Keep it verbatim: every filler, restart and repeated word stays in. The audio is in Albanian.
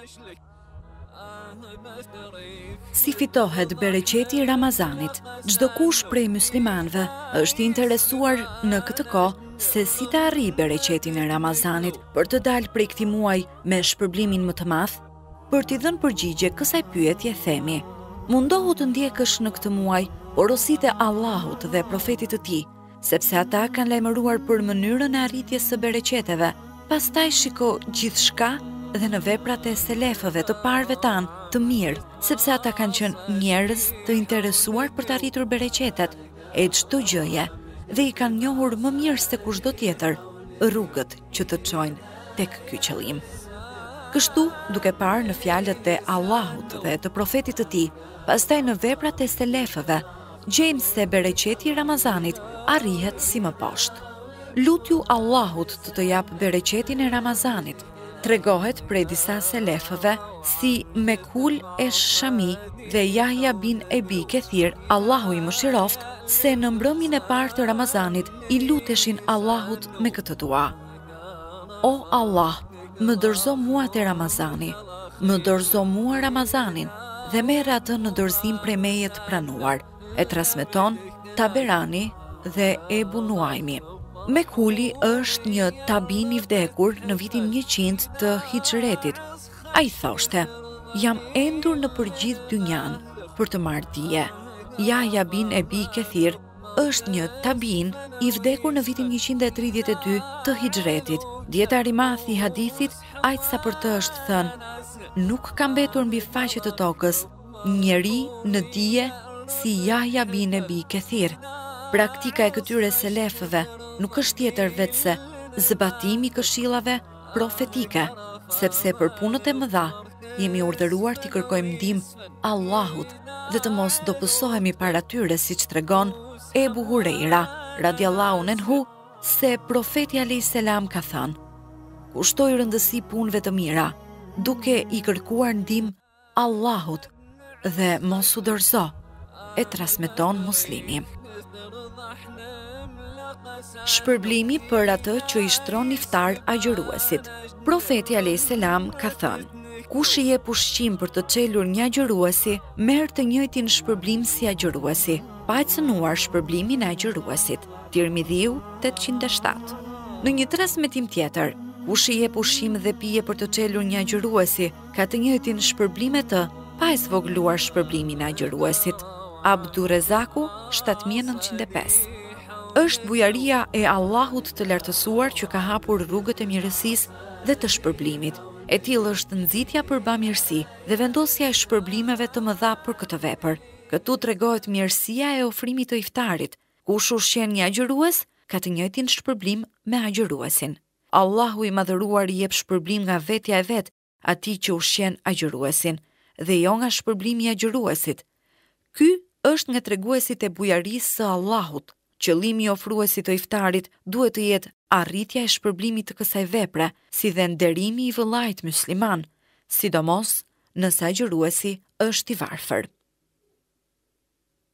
Si fitohet bereqeti i Ramazanit? Çdo kush prej muslimanëve është interesuar në këtë kohë se si të arrijë bereqetin e Ramazanit për të dalë prej këtij muaji me shpërblimin më të madh. Për t'i dhënë përgjigje kësaj pyetje themi: mundohu të ndjekësh në këtë muaj porositë e Allahut dhe profetit të tij, sepse ata kanë lajmëruar për mënyrën e arritjes së bereqeteve. Pastaj shiko gjithçka dhe në veprat e selefëve të parëve tanë të mirë, sepse ata kanë qenë njerëz të interesuar për të arritur bereqetet e çdo gjëje dhe i kanë njohur më mirë se kushdo tjetër rrugët që të çojnë tek ky qëllim. Kështu, duke parë në fjalët e Allahut dhe të profetit të tij, pastaj në veprat e selefëve, gjejmë se bereqeti i Ramazanit arrihet si më poshtë. Lutju Allahut të të jap bereqetin e Ramazanit. Tregohet prej disa selefëve si Mekul e Shami dhe Yahya bin Ebi Kethir, Allahu i mëshiroft, se në mbrëmjen e parë të Ramazanit i luteshin Allahut me këtë dua: O Allah, më dorëzo mua te Ramazani, më dorëzo mua Ramazanin dhe merr atë në dorëzim prej meje të pranuar. E transmeton Taberani dhe Ebu Nuaimi. Mekuli është një tabin i vdekur në vitin njëqind të Hixheretit. Ai thoshte: jam endur në përgjithë dynjan për të marrë dije. Yahya bin Ebi Kethir është një tabin i vdekur në vitin njëqind e tridhjetë e dy të Hixheretit. Dietari i madh i hadithit, aq sa për të është thënë: nuk ka mbetur mbi faqe të tokës njeri në dije si Yahya bin Ebi Kethir. Praktika e këtyre selefëve nuk është tjetër vetë se zbatimi i këshillave profetike, sepse për punët e mëdha jemi urdhëruar t'i kërkojmë ndihmë Allahut dhe të mos dobësohemi para tyre, siç tregon Ebu Hurejra radiallahu anhu se profeti alayhis salam ka thënë: kushtoj rëndësi punëve të mira, duke i kërkuar ndihmë Allahut dhe mos u dorëzo. E transmeton Muslimi. Shpërblimi për atë që i shtron iftar agjëruesit. Profeti alayhis salam ka thënë: kush i jep ushqim për të çelur një agjëruesi, merr të njëjtin shpërblim si agjëruesi, pa e cënuar shpërblimin e agjëruesit. Tirmidhiu tetëqind e shtatë. Në një transmetim tjetër, kush i jep ushqim dhe pije për të çelur një agjëruesi, ka të njëjtin shpërblim me të, pa e zvogëluar shpërblimin e agjëruesit. Abdurezaku shtatë mijë e nëntëqind e pesë. Është bujaria e Allahut të lartësuar që ka hapur rrugët e mirësisë dhe të shpërblimit. E tillë është nxitja për bamirësi dhe vendosja e shpërblimeve të mëdha për këtë vepër. Këtu tregohet mirësia e ofrimit të iftarit. Kush ushqen një agjërues, ka të njëjtin shpërblim me agjëruesin. Allahu i madhëruar i jep shpërblim nga vetja e vet atij që ushqen agjëruesin dhe jo nga shpërblimi i agjëruesit. Ky është nga treguesit e bujarisë së Allahut. Qëllimi i ofruesit të iftarit duhet të jetë arritja e shpërblimit të kësaj vepre, si dhe nderimi i vëllait musliman, sidomos nëse agjëruesi është i varfër.